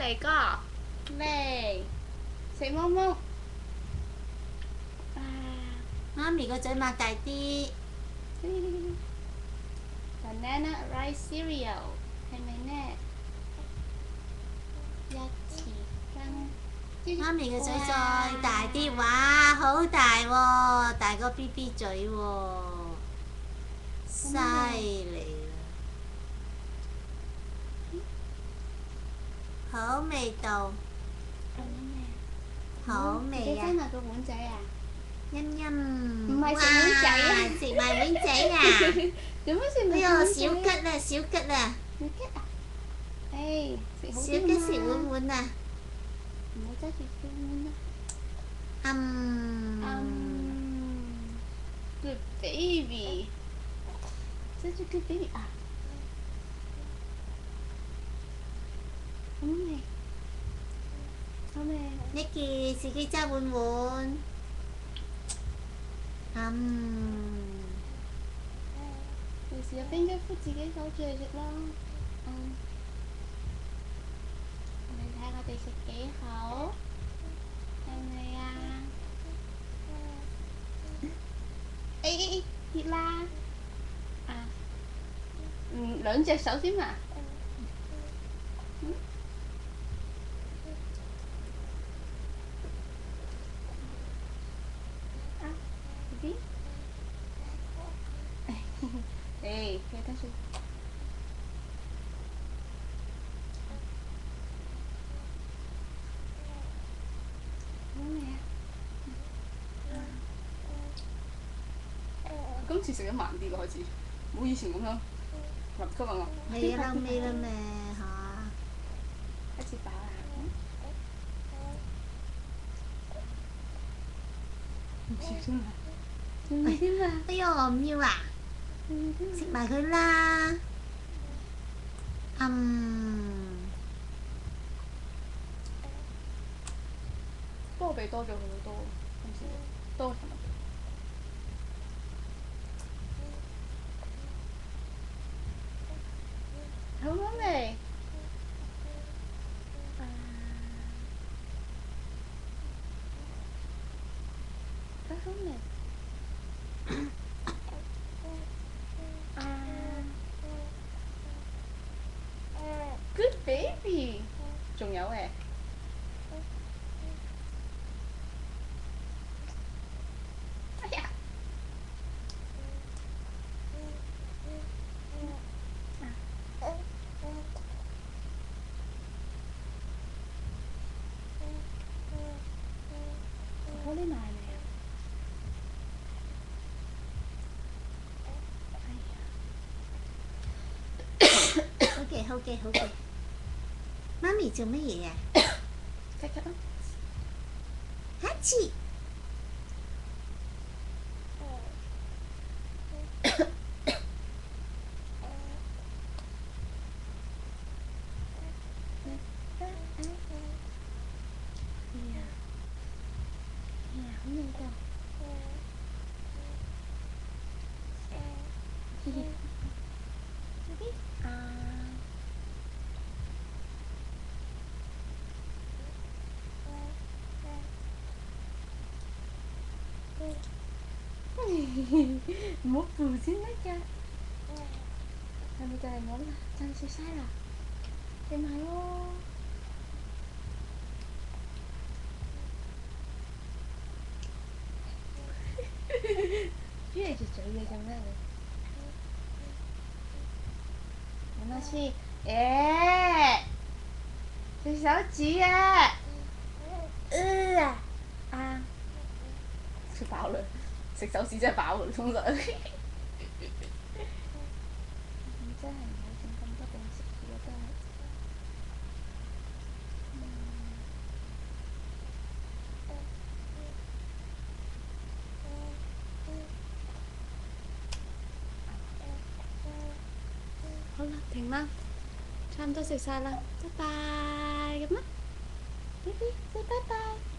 嚟個嚟食芒芒。 媽咪個嘴擘大啲。 Banana rice cereal 係咪呢？一匙羹。 媽咪個嘴再大啲，哇！好大喎，大過 BB 嘴喎，犀利啦！好味道，好味啊！ 你翻埋個碗仔啊！ 陰陰， 唔係食碗仔啊！ 食埋碗仔啊！ 做乜食哎埋碗呦， 仔？ 小吉啦，小吉啦！ 小吉啊！誒，食好小啲吉食碗碗啊！ 唔好揸住隻碗啊！Good baby，揸住 Good baby 啊！好味，好味。 Nicky 自己揸碗碗。 有時有冰吉夫自己攞住嚟食咯。你睇我哋食幾好，係咪啊？誒，熱啦！兩隻手添啊！BB，誒，記得先。好味啊！今次食得慢啲咯，開始冇以前咁樣立急啊！ 未啦咩嚇？ 開始飽啦！唔笑添啊！唔要添啊！ 哎呦，唔要啊！食埋佢啦！ 不過俾多咗佢好多，今次多尋日。好唔好味？得好味。Good baby，仲有誒。哎呀！好啲奶味啊！ 好嘅，好嘅，好嘅。媽咪做乜嘢啊？ 咳咳咯。 哈嚏！ 好味道。唔好扶先得㗎。係咪就嚟冇啦？就嚟食晒啦！食埋喎。啜住嘴嘅做咩你？飲下先。食手指啊！食飽啦，食手指真係飽㗎，通常。真係唔好整咁多零食嘅都係。好啦，停啦，差唔多食晒啦，拜拜咁啦，BB，say拜拜。